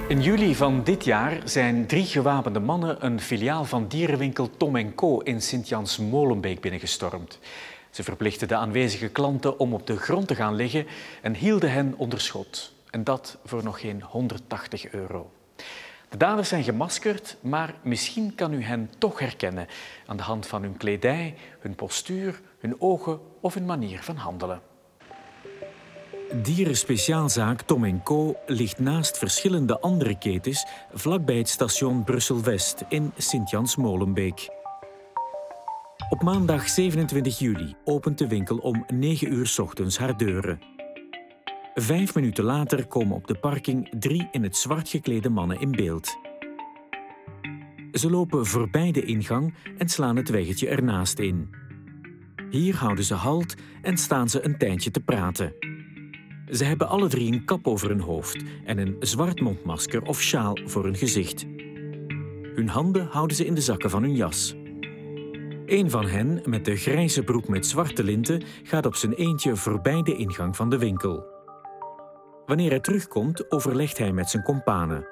In juli van dit jaar zijn 3 gewapende mannen een filiaal van dierenwinkel Tom & Co in Sint-Jans-Molenbeek binnengestormd. Ze verplichtten de aanwezige klanten om op de grond te gaan liggen en hielden hen onder schot. En dat voor nog geen €180. De daders zijn gemaskerd, maar misschien kan u hen toch herkennen aan de hand van hun kledij, hun postuur, hun ogen of hun manier van handelen. Dierenspeciaalzaak Tom & Co ligt naast verschillende andere ketens vlakbij het station Brussel-West in Sint-Jans-Molenbeek. Op maandag 27 juli opent de winkel om 9 uur 's ochtends haar deuren. 5 minuten later komen op de parking 3 in het zwart geklede mannen in beeld. Ze lopen voorbij de ingang en slaan het weggetje ernaast in. Hier houden ze halt en staan ze een tijdje te praten. Ze hebben alle 3 een kap over hun hoofd en een zwart mondmasker of sjaal voor hun gezicht. Hun handen houden ze in de zakken van hun jas. Een van hen, met de grijze broek met zwarte linten, gaat op zijn eentje voorbij de ingang van de winkel. Wanneer hij terugkomt, overlegt hij met zijn kompanen.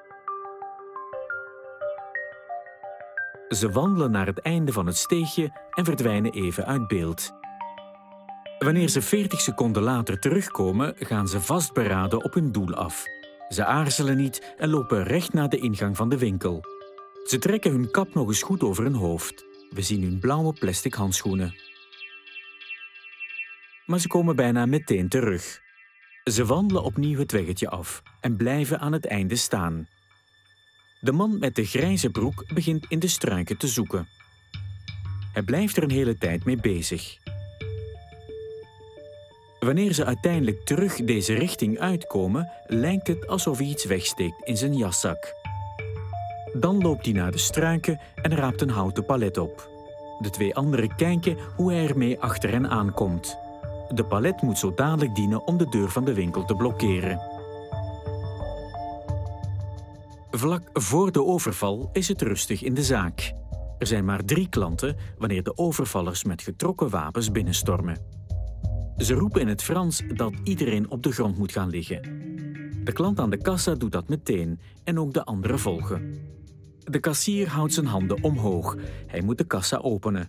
Ze wandelen naar het einde van het steegje en verdwijnen even uit beeld. Wanneer ze 40 seconden later terugkomen, gaan ze vastberaden op hun doel af. Ze aarzelen niet en lopen recht naar de ingang van de winkel. Ze trekken hun kap nog eens goed over hun hoofd. We zien hun blauwe plastic handschoenen. Maar ze komen bijna meteen terug. Ze wandelen opnieuw het weggetje af en blijven aan het einde staan. De man met de grijze broek begint in de struiken te zoeken. Hij blijft er een hele tijd mee bezig. Wanneer ze uiteindelijk terug deze richting uitkomen, lijkt het alsof hij iets wegsteekt in zijn jaszak. Dan loopt hij naar de struiken en raapt een houten palet op. De 2 anderen kijken hoe hij ermee achter hen aankomt. De palet moet zo dadelijk dienen om de deur van de winkel te blokkeren. Vlak voor de overval is het rustig in de zaak. Er zijn maar 3 klanten wanneer de overvallers met getrokken wapens binnenstormen. Ze roepen in het Frans dat iedereen op de grond moet gaan liggen. De klant aan de kassa doet dat meteen en ook de anderen volgen. De kassier houdt zijn handen omhoog. Hij moet de kassa openen.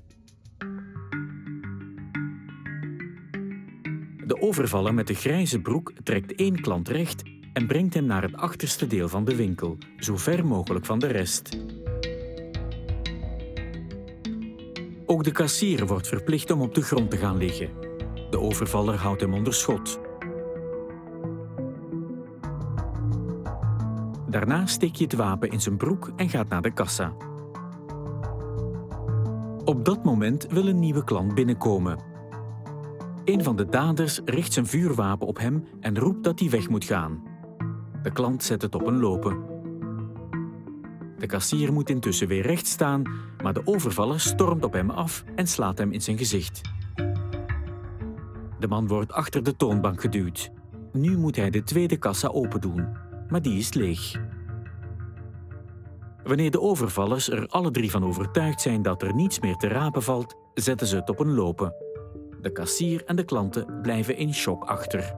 De overvaller met de grijze broek trekt 1 klant recht en brengt hem naar het achterste deel van de winkel, zo ver mogelijk van de rest. Ook de kassier wordt verplicht om op de grond te gaan liggen. De overvaller houdt hem onder schot. Daarna steekt hij het wapen in zijn broek en gaat naar de kassa. Op dat moment wil een nieuwe klant binnenkomen. Een van de daders richt zijn vuurwapen op hem en roept dat hij weg moet gaan. De klant zet het op een lopen. De kassier moet intussen weer recht staan, maar de overvaller stormt op hem af en slaat hem in zijn gezicht. De man wordt achter de toonbank geduwd. Nu moet hij de tweede kassa opendoen, maar die is leeg. Wanneer de overvallers er alle 3 van overtuigd zijn dat er niets meer te rapen valt, zetten ze het op een lopen. De kassier en de klanten blijven in shock achter.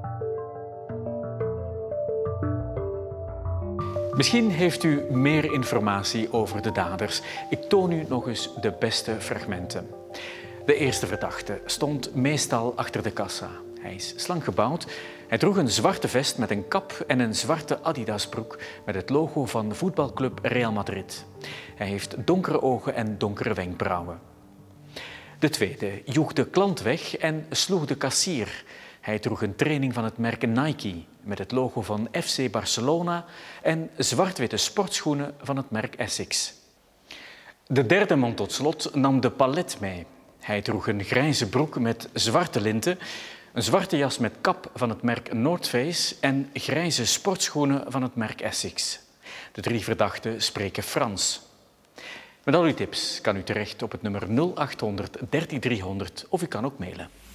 Misschien heeft u meer informatie over de daders. Ik toon u nog eens de beste fragmenten. De eerste verdachte stond meestal achter de kassa. Hij is slank gebouwd. Hij droeg een zwarte vest met een kap en een zwarte Adidasbroek met het logo van voetbalclub Real Madrid. Hij heeft donkere ogen en donkere wenkbrauwen. De tweede joeg de klant weg en sloeg de kassier. Hij droeg een training van het merk Nike met het logo van FC Barcelona en zwart-witte sportschoenen van het merk Essex. De derde man tot slot nam de palet mee. Hij droeg een grijze broek met zwarte linten, een zwarte jas met kap van het merk North Face en grijze sportschoenen van het merk Essex. De 3 verdachten spreken Frans. Met al uw tips kan u terecht op het nummer 0800 13 300 of u kan ook mailen.